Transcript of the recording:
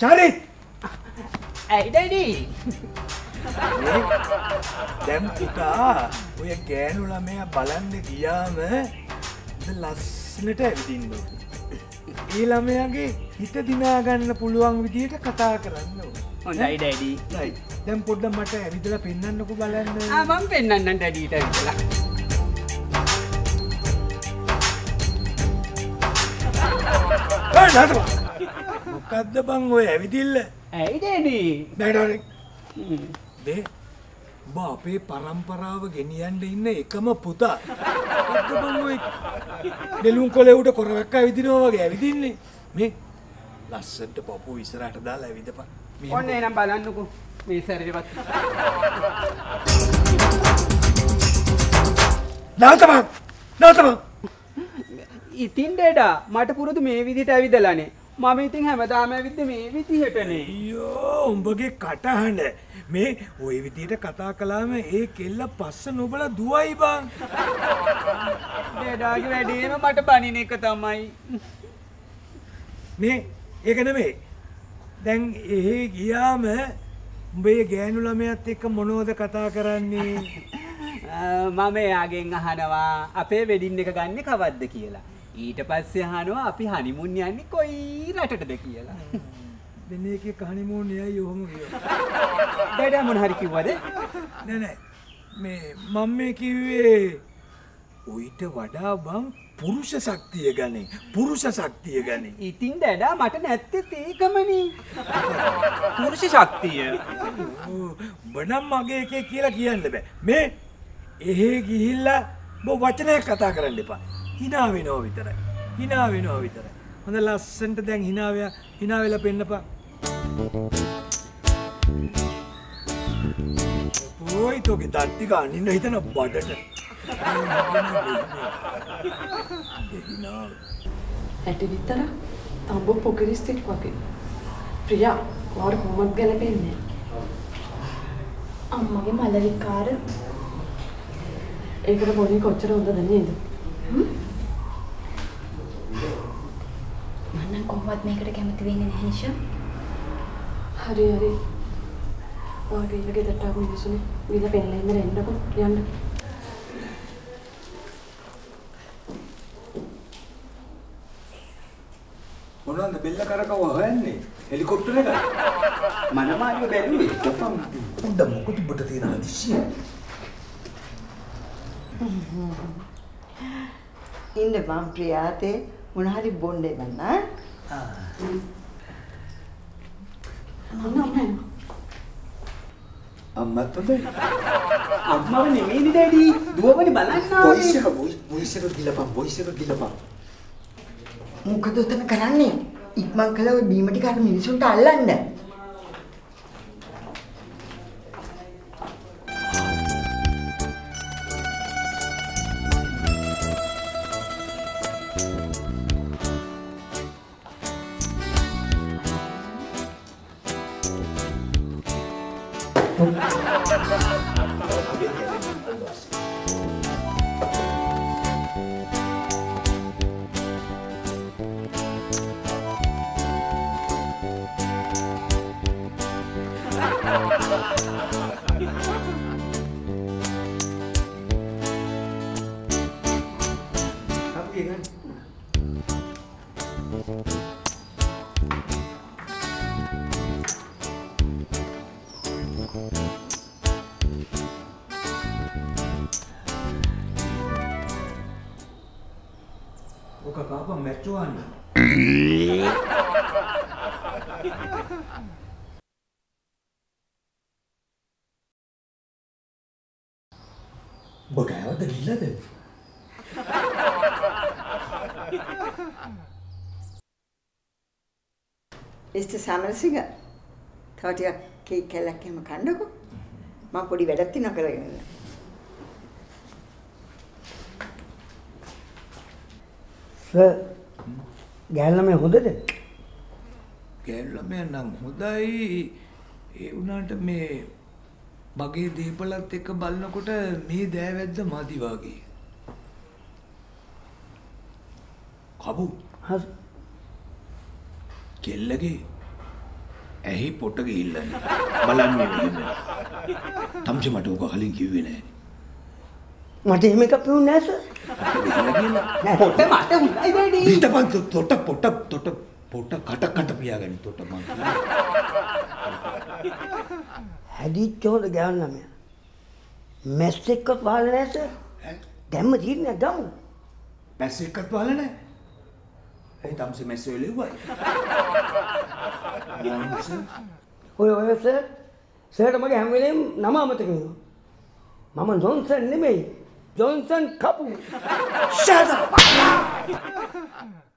චරිත් ඇයි ඩැඩි දැන් පුතා ඔය ගෑනු ළමයා බලන්න ගියාම ලස්සනට ඇවිදින්න ඕනේ. ඒ ළමයාගේ හිත දිනා ගන්න පුළුවන් විදියට කතා කරන්න ඕනේ. හොඳයි ඩැඩි. right. දැන් පොඩ්ඩක් මට ඇවිදලා පෙන්නන්නකෝ බලන්න. මම පෙන්නන්නම් ඩැඩිට ඇවිදලා. මොකද්ද බං ඔය ඇවිදිල්ල? ඇයි ඩැඩි? නෑ දේ ඔබ අපේ පරම්පරාව ගෙනියන්න ඉන්න එකම පුතා. මොකද්ද බං ඔය නෙළුම් කොලේ උඩ කොරවැක්ක ඇවිදිනවා වගේ ඇවිදින්නේ? මේ ලස්සනට පපුව ඉස්සරහට දාලා ඇවිදපන්. ඔන්න එනම් බලන්නකෝ මේ සැරේවත්. නවතමන්. ඉතින් ඩේඩා මට පුරුදු මේ විදිහට ඇවිදලානේ. මම ඉතින් හැමදාම ඇවිද්දේ මේ විදිහටනේ. අයියෝ උඹගේ කටහඬ මේ ওই විදිහට කතා කළාම ඒ කෙල්ල පස්ස නොබලා දුවයි බං. ඩේඩාගේ වැඩේම මට බනින එක තමයි. මේ ඒක නෙමෙයි. දැන් එහෙ ගියාම උඹේ ගෑනු ළමයාත් එක්ක මොනවද කතා කරන්නේ? මම එයාගෙන් අහනවා අපේ වෙඩින් එක ගන්න කවද්ද කියලා. ඊට පස්සේ අහනවා අපි හනිමුන් යන්නේ කොයි රටටද කියලා. දෙන එකේ හනිමුන් යයි ඔහොම කියනවා. ඩේඩා මොන හරි කිව්වද? නෑ මේ මම මේ කිව්වේ උවිත වඩා බං පුරුෂ ශක්තිය ගන්නේ. පුරුෂ ශක්තිය ගන්නේ. ඉතින් ඩේඩා මට නැත්තේ ඒකමනේ. පුරුෂ ශක්තිය. බණම් මගේ එකේ කියලා කියන්න බෑ. මේ එහෙ ගිහිල්ලා බෝ වචනයක් කතා කරන්න එපා. hina වෙනවා විතරයි. හොඳ ලස්සනට දැන් hina වෙලා පෙන්නපන්. පොයි තෝගේ දත්ති ගන්න හිතන බඩට. ඇටි විතර තඹ පොකිරිස්ටික් වගේ. ප්‍රියා වාර කොහොමද ගැලපෙන්නේ? අම්මගේ මල විකාර ඒකට පොඩි කොච්චර හොඳද නේද? මම කොහොමවත් මේකට කැමති වෙන්නේ නැහැ නිෂා. හරි. ඔයාගේ ගෙදරට ආපු මිනිස්සුනේ ගිහලා පෙන්නලා ඉඳලා එන්නකො යන්න. මොනවද බෙල්ල කරකව හොයන්නේ? හෙලිකොප්ටර් එකද? මනමාලිය බැලුවේ. උන්ද මොකද ඔබට තියෙන හදිස්සිය? ඉන්න මම ප්‍රියාතේ මොන හරි බොණ්ඩේ ගන්න. අම්මත් හොඳයි. අම්මව නෙමෙයිනේ ඩැඩි. දුවවනේ බලන්න ආවේ. වොයිස් එක ගිලපන්. මොකද උතන කරන්නේ? ඉක්මන් කළා ඔය බීම ටික අර මිනිසුන්ට අල්ලන්න. Oka kapan mercuan? Bagaimana tu gila tu? Mr. Samarasinghe තව ටිකක් කේක් කැල්ලක් එහෙම කන්නකො. මම පොඩි වැඩක් තියෙනවා කරගෙන ඉන්න. සර් ගෑනු ළමයා හොඳද? ගෑනු ළමයා නම් හොඳයි. ඒ වුණාට මේ මගේ දීපලත් එක්ක බලනකොට මේ දෑවැද්ද මදි වගේ. කබු. හස් කෙල්ලගේ ඇහි පොට ගිහිල්ලානේ. බලන්නේ මෙහෙම. තම්සි මට උක කලින් කිව්වේ නෑ. මට එහෙම එකක් වුනේ නැහැ සර්. පොට ගිහිල්ලා කියලා. නෑ පොට මට හුන්නයි වැඩි. පිටපන් පොට කට පියාගන්න තොට මං. හැදිච්ච හොඳ ගෑවන්න මම. මැස් එක්කත් වහලා නැහැ සර්. දැම්ම තීරණයක් ගමු. මැස් එක්කත් වහලා නෑ. ඒ තම්සි මැස් වෙලෙව්වයි. ඔය සර් සර්ට මගේ හැම වෙලේම නම අමතක වෙනවා. මම ජොන්සන් නෙමෙයි. ජොන්සන් කපු. Shut up!